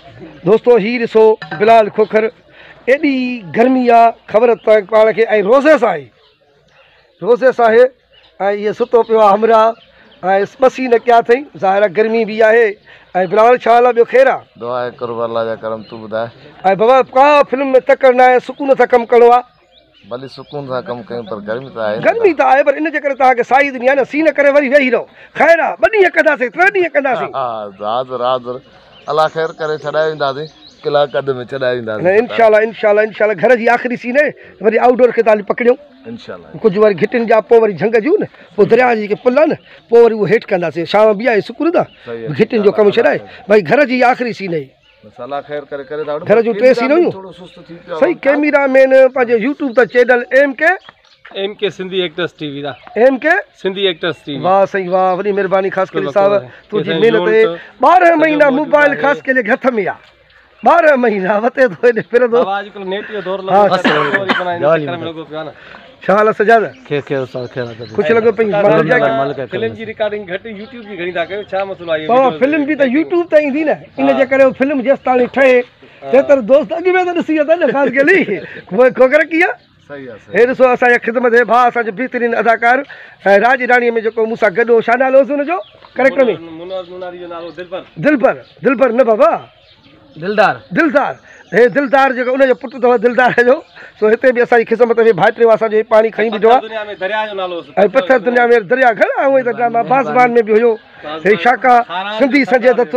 दोस्तों ही ॾिसो बिलाल खोखर एॾी गर्मी आहे ख़बर पाण खे ऐं रोज़े सां आहे ऐं इहो सुतो पियो आहे हमरा ऐं ॿसी न कया अथई ज़ाहिर आहे गर्मी बि आहे ऐं बिलाल छा हाल आहे ॿियो ख़ैरु आहे दुआ आहे कुर्ब अल्लाह जा करम तूं ॿुधाए ऐं बाबा का फिल्म में तकड़ न आहे सुकून सां कमु करिणो आहे भली सुकून सां कमु कयूं पर गर्मी त आहे पर इन जे करे तव्हांखे साई दुनिया न सीन करे वरी वेही रहो ख़ैरु आहे 2 ॾींहं कंदासीं 3 ॾींहं कंदासीं हाज़ुर अल्लाह ख़ैर करे छॾाए वेंदासीं कलाक अध में छॾाए वेंदासीं इंशाल्लाह घर जी आख़िरी सीन आहे वरी आउटडोर खे तव्हां पकड़ियूं इंशाल्लाह कुझु वरी घिटियुनि जा पोइ वरी झंग जूं न पोइ दरिया जी जेके पुल आहे न पोइ वरी उहो हेठि कंदासीं शाम बि आहे सुकुर था घिटियुनि जो कमु छॾाए भई घर जी आख़िरी सीन आहे घर जूं 3 सीन हुयूं सही कैमरामैन पंहिंजो यूट्यूब त चैनल एम के सिंधी एक्टर्स टीवी दा सिंधी एक्टर्स टीवी वाह सही वाह वॾी महिरबानी ख़ासि करे साहब तुंहिंजी महिनत 12 महीना मोबाइल ख़ासि करे हथ में आहे 12 महीना वते तो हेॾे फिरंदो नेट जो दौर छा हाल आहे सजाद कुझु लॻो पई फिल्म जी रिकॉर्डिंग घटि यूट्यूब जी घणी था कयो छा मसलो आहे फिल्म बि त यूट्यूब ते ईंदी न इन जे करे फिल्म जेसि ताईं ठहे तेतर दोस्त अॻु में त ॾिसी वञनि न ख़ासि करे खोखर कीअं हे ॾिसो असांजा ख़िदमत जे भाउ असांजो बहितरीन अदाकार ऐं राज राणीअ में जेको मूंसां गॾु हो छा नालो हुओसि हुनजो करेक्टर में दिलबर न बाबा दिलदार हे दिलदार जेको उनजो पुटु अथव दिलदार जो सो हिते बि असांजी ख़िदमत में भाइटियो असांजो पाणी खणी बीठो आहे ऐं पथर दुनिया में दरिया घणा उहे त ड्रामा बाज़बान में बि हुयो हे शाका सिंधी संजय दत्त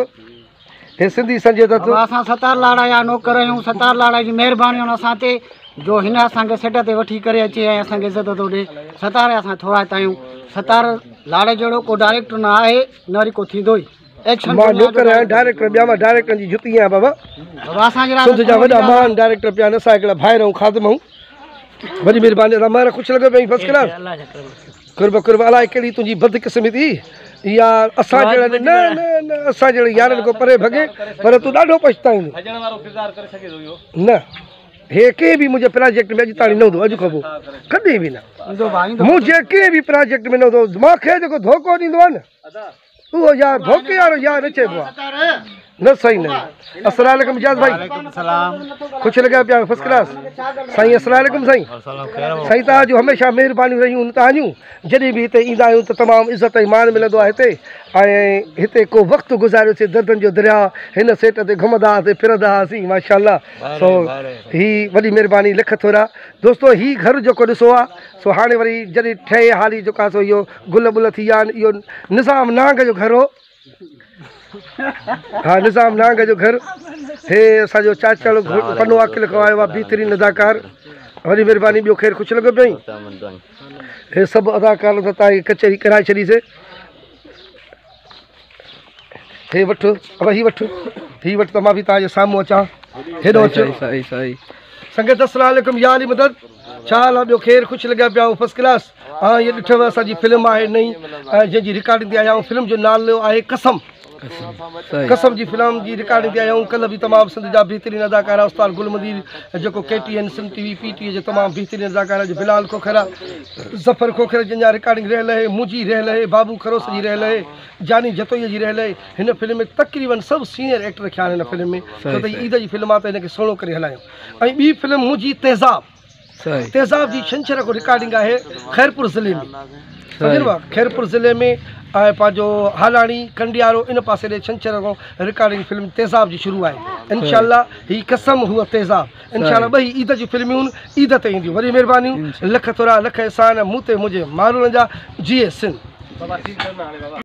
असां सतार लाड़ा जा नौकर आहियूं सतार लाड़ा जी महिरबानी असां ते जो हिन असांखे सेट ते वठी करे अचे ऐं असांखे इज़त थो ॾिए सतार असां थोरा आहियूं सतार लाड़े जहिड़ो को डायरेक्टर न आहे न वरी को थींदो ई मां नौकर आहियां डायरेक्टर ॿिया मां डायरेक्टर जी जुती आहियां बाबा सिंध जा वॾा महान डायरेक्टर पिया आहिनि असां हिकिड़ा भाइर ऐं ख़ादम आहियूं वॾी महिरबानी मां ख़ुशि लॻो पई फर्स्ट क्लास कुर्ब अलाए कहिड़ी तुंहिंजी बदकिस्मती इहा असां जहिड़ा न असां जहिड़े यारनि खां परे भॻे पर तूं ॾाढो पछताईंदो न हे कंहिं बि मुंहिंजे प्रोजेक्ट में अॼु ताईं न हूंदो अॼु खां पोइ कॾहिं बि न मुंहिंजे कंहिं बि प्रोजेक्ट में न हूंदो मूंखे जेको धोखो ॾींदो आहे न उहो यार धोखे वारो यार न चइबो आहे न सही न अस्सलाम वालेकुम इजाज़ भाई ख़ुशि लॻा पिया फर्स्ट क्लास साईं अस्सलाम वालेकुम साईं तव्हां जूं हमेशह महिरबानियूं रहियूं तव्हांजूं जॾहिं बि हिते ईंदा आहियूं त तमामु इज़त ऐं मान मिलंदो आहे हिते ऐं हिते को वक़्तु गुज़ारियोसीं दर्दनि जो दरिया हिन सेट ते घुमंदा हुआसीं फिरंदा हुआसीं माशाअल्लाह सो ही वॾी महिरबानी लिख थोरा दोस्तो ही घर जेको ॾिसो आहे सो हाणे वरी जॾहिं ठहे हाली जेको आहे सो इहो गुल बुल थी विया आहिनि इहो निज़ाम नांग जो घर हो हाँ निज़ाम नांग जो घर हे असांजो चाचाड़ो पनो आखिल खां आयो आहे बहितरीन अदाकार वॾी महिरबानी ॿियो ख़ैरु ख़ुशि लॻो पियो हे सभु अदाकार त तव्हांखे कचहरी कराए छॾीसीं हे वठु ही वठु त मां बि तव्हांजे साम्हूं अचां हेॾो अचो संगत अस्सलाम वालेकुम या अली मदद छा हाल आहे ॿियो ख़ैरु ख़ुशि लॻा पिया फर्स्ट क्लास हा इहा ॾिठव असांजी फिल्म आहे नई जंहिंजी रिकॉर्डिंग ते आया आहियूं फिल्म जो नालो आहे कसम जी फिल्म जी रिकॉर्डिंग ते आया आहियूं कल्ह बि तमामु सिंध जा बहितरीन अदाकार उस्ताद गुल मदीर जेको KTN सिंध TV PTA जो तमामु बहितरीन अदाकार जो बिलाल खोखर ज़फ़र खोखर जंहिंजा रिकॉर्डिंग रहियल आहे मुंहिंजी रहियल आहे बाबू खरोस जी रहियल आहे जानी जतोईअ जी रहियल आहे हिन फिल्म में तक़रीबन सभु सीनियर एक्टर रखिया आहिनि हिन फिल्म में छो त ईद जी फिल्म आहे त हिनखे सुहिणो करे हलायूं ऐं ॿी फिल्म मुंहिंजी तेज़ाब जी छंछर को रिकॉर्डिंग आहे खैरपुर ज़िले में सम्झो खैरपुर ज़िले में ऐं पंहिंजो हालाणी कंडियारो इन पासे ॾे छंछर खां रिकॉर्डिंग फिल्म तेज़ाब जी शुरू आहे इंशाअल्लाह ही कसम हुआ तेज़ाब इंशाअल्लाह ॿई ईद जी फिल्मियूं ईद ते ईंदियूं वॾी महिरबानियूं लख थोरा लख एहसान मूं ते मुंहिंजे माण्हुनि जा जीए सिंध